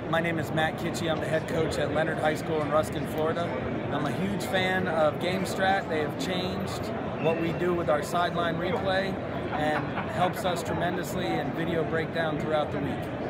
My name is Matt Kitchie. I'm the head coach at Lennard High School in Ruskin, Florida. I'm a huge fan of GameStrat. They have changed what we do with our sideline replay and helps us tremendously in video breakdown throughout the week.